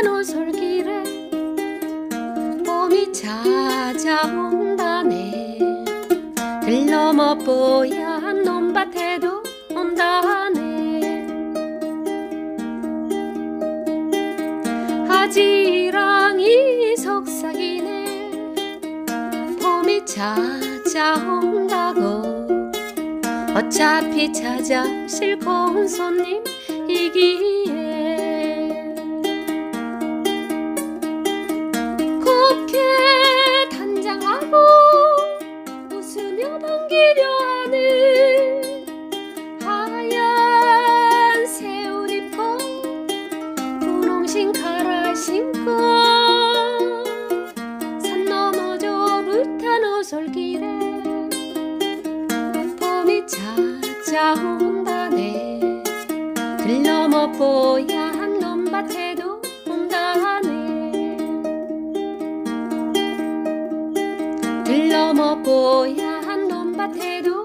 불탄 오솔길에 봄이 찾아온다네. 들넘어 뽀얀 논밭에도 온다네. 아지랑이 속삭이네. 봄이 찾아온다고. 어차피 찾아오실 고운 손님이기에 곱게 단장하고 웃으며 반기려 하는 하얀 새 옷 입고 분홍신 갈아 신고 산 넘어 저 불탄 오솔길에 봄이 찾아온다네. 들넘어 뽀얀 논밭에도 온다네. 들넘어 뽀얀 논밭에도